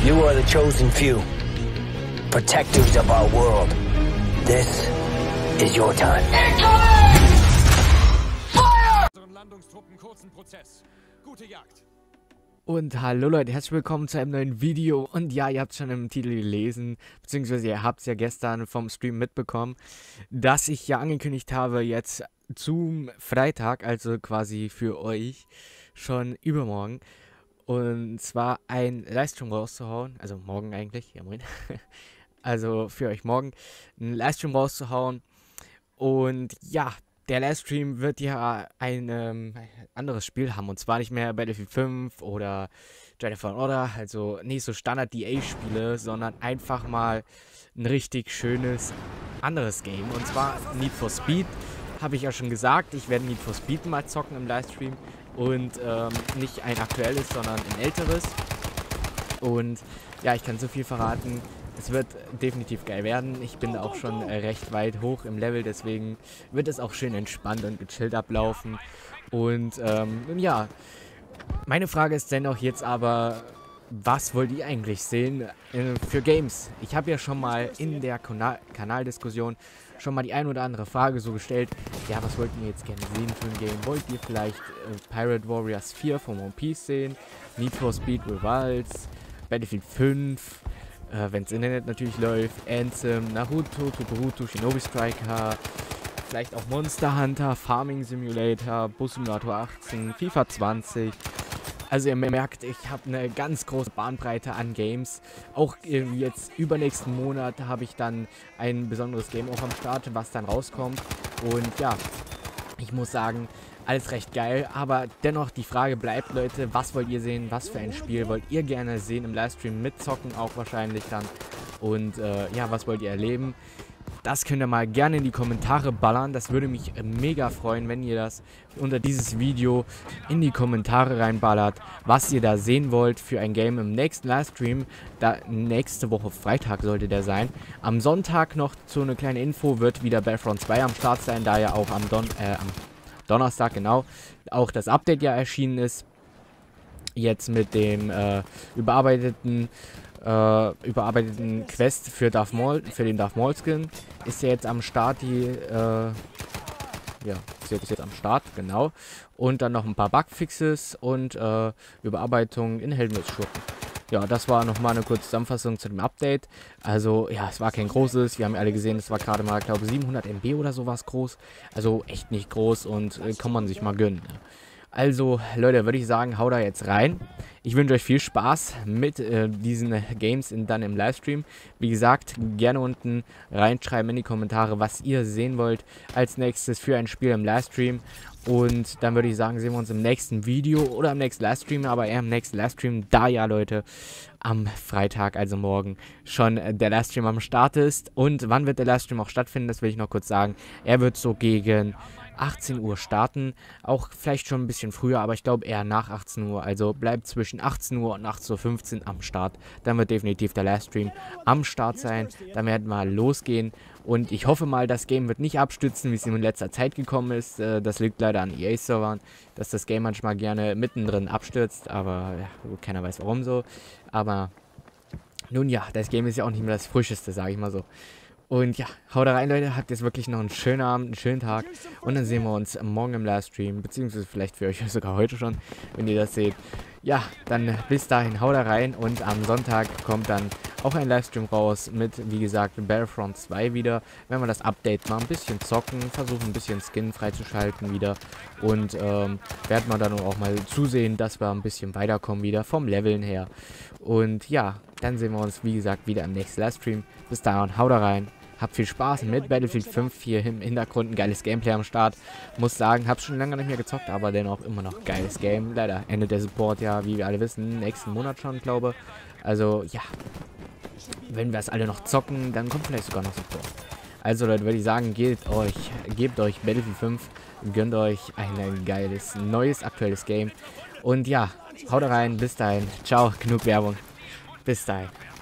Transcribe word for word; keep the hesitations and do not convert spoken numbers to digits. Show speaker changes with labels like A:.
A: You are the chosen few, protectors of our world. This is your time. Fire!
B: Landungstruppen kurzen Prozess. Gute Jagd.
C: Und hallo Leute, herzlich willkommen zu einem neuen Video. Und ja, ihr habt es schon im Titel gelesen, beziehungsweise ihr habt es ja gestern vom Stream mitbekommen, dass ich ja angekündigt habe, jetzt zum Freitag, also quasi für euch, schon übermorgen, und zwar ein Livestream rauszuhauen, also morgen eigentlich, ja moin, also für euch morgen, einen Livestream rauszuhauen. Und ja, der Livestream wird ja ein ähm, anderes Spiel haben, und zwar nicht mehr Battlefield fünf oder Jedi Fallen Order, also nicht so Standard-D A-Spiele, sondern einfach mal ein richtig schönes anderes Game, und zwar Need for Speed. Habe ich ja schon gesagt, ich werde Need for Speed mal zocken im Livestream und ähm, nicht ein aktuelles, sondern ein älteres. Und ja, ich kann so viel verraten. Es wird definitiv geil werden. Ich bin da auch schon äh, recht weit hoch im Level, deswegen wird es auch schön entspannt und gechillt ablaufen. Und ähm, nun ja, meine Frage ist dennoch jetzt aber, was wollt ihr eigentlich sehen äh, für Games? Ich habe ja schon mal in der Kana Kanaldiskussion schon mal die ein oder andere Frage so gestellt. Ja, was wollt ihr jetzt gerne sehen für ein Game? Wollt ihr vielleicht äh, Pirate Warriors vier von One Piece sehen? Need for Speed Revolts? Battlefield fünf? Äh, wenn das Internet natürlich läuft, Anthem, Naruto, Tutoruto, Shinobi Striker, vielleicht auch Monster Hunter, Farming Simulator, Bus Simulator achtzehn, FIFA zwanzig. Also ihr merkt, ich habe eine ganz große Bahnbreite an Games. Auch jetzt übernächsten Monat habe ich dann ein besonderes Game auch am Start, was dann rauskommt. Und ja, ich muss sagen, alles recht geil, aber dennoch die Frage bleibt, Leute, was wollt ihr sehen, was für ein Spiel wollt ihr gerne sehen im Livestream, mitzocken auch wahrscheinlich dann, und äh, ja, was wollt ihr erleben? Das könnt ihr mal gerne in die Kommentare ballern, das würde mich mega freuen, wenn ihr das unter dieses Video in die Kommentare reinballert, was ihr da sehen wollt für ein Game im nächsten Livestream. Da nächste Woche Freitag sollte der sein. Am Sonntag noch so eine kleine Info, wird wieder Battlefront zwei am Start sein, da ja auch am, Don äh, am Donnerstag, genau, auch das Update ja erschienen ist. Jetzt mit dem äh, überarbeiteten äh, überarbeiteten Quest für Darth Maul, für den Darth Maul Skin ist ja jetzt am Start, die äh, ja, ist jetzt, ist jetzt am Start, genau. Und dann noch ein paar Bugfixes und äh, Überarbeitung in Helmets-Schurken. Ja, das war nochmal eine kurze Zusammenfassung zu dem Update. Also, ja, es war kein großes. Wir haben ja alle gesehen, es war gerade mal, glaube ich, siebenhundert M B oder sowas groß. Also echt nicht groß, und äh, kann man sich mal gönnen. Also, Leute, würde ich sagen, haut da jetzt rein. Ich wünsche euch viel Spaß mit äh, diesen Games in, dann im Livestream. Wie gesagt, gerne unten reinschreiben in die Kommentare, was ihr sehen wollt als nächstes für ein Spiel im Livestream. Und dann würde ich sagen, sehen wir uns im nächsten Video oder im nächsten Livestream, aber eher im nächsten Livestream, da ja, Leute, am Freitag, also morgen, schon der Livestream am Start ist. Und wann wird der Livestream auch stattfinden, das will ich noch kurz sagen. Er wird so gegen achtzehn Uhr starten, auch vielleicht schon ein bisschen früher, aber ich glaube eher nach achtzehn Uhr, also bleibt zwischen achtzehn Uhr und achtzehn Uhr fünfzehn am Start, dann wird definitiv der Livestream am Start sein, dann werden wir losgehen, und ich hoffe mal, das Game wird nicht abstützen, wie es in letzter Zeit gekommen ist. Das liegt leider an E A-Servern, dass das Game manchmal gerne mittendrin abstürzt, aber ja, keiner weiß warum so, aber nun ja, das Game ist ja auch nicht mehr das Frischeste, sage ich mal so. Und ja, haut da rein, Leute, habt jetzt wirklich noch einen schönen Abend, einen schönen Tag, und dann sehen wir uns morgen im Livestream, beziehungsweise vielleicht für euch sogar heute schon, wenn ihr das seht. Ja, dann bis dahin, haut da rein, und am Sonntag kommt dann auch ein Livestream raus mit, wie gesagt, Battlefront zwei wieder, wenn wir das Update mal ein bisschen zocken, versuchen ein bisschen Skin freizuschalten wieder, und ähm, werden wir dann auch mal zusehen, dass wir ein bisschen weiterkommen wieder vom Leveln her. Und ja, dann sehen wir uns, wie gesagt, wieder im nächsten Livestream. Bis dahin, haut da rein. Habt viel Spaß mit Battlefield fünf, hier im Hintergrund ein geiles Gameplay am Start. Muss sagen, hab's schon lange nicht mehr gezockt, aber dennoch immer noch geiles Game. Leider endet der Support ja, wie wir alle wissen, nächsten Monat schon, glaube ich. Also, ja. Wenn wir es alle noch zocken, dann kommt vielleicht sogar noch Support. Also, Leute, würde ich sagen, gebt euch, gebt euch Battlefield fünf, gönnt euch ein geiles, neues, aktuelles Game. Und ja, haut rein, bis dahin. Ciao, genug Werbung. Bis dahin.